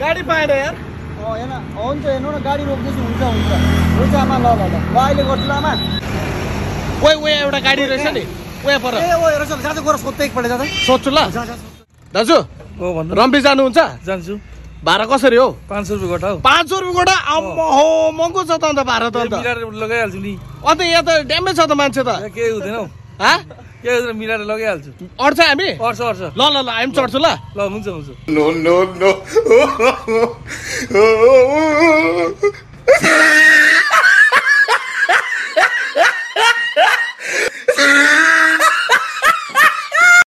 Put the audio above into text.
गाडी पाएन यार हेर्न हुन्छ हेर्नु न गाडी रोक्दैछु हुन्छ हुन्छ आमा ल अहिले गर्छु ल आमा ओए एउटा गाडी रहेछ नि ओए पर ए ओ हेर जा गएर सोध्दै एकपल्ट जाँदै सोध्छु ल दाजु भन्नु रम्बी जानुहुन्छ जान्छु भाडा कसरी हो 500 रुपैयाँ गोटा हो 500 रुपैयाँ गोटा हो महँगो छ त अन्त भाडा त अन्त मिलाएर लगाइहाल्छु नि अन्त यहाँ त ड्यामेज छ त मान्छे त केही हुँदैन हौ केही हुँदैन मिलाएर लगाइहाल्छु अड्छ हामी अड्छ ल हामी चढ्छु ल हुन्छ नो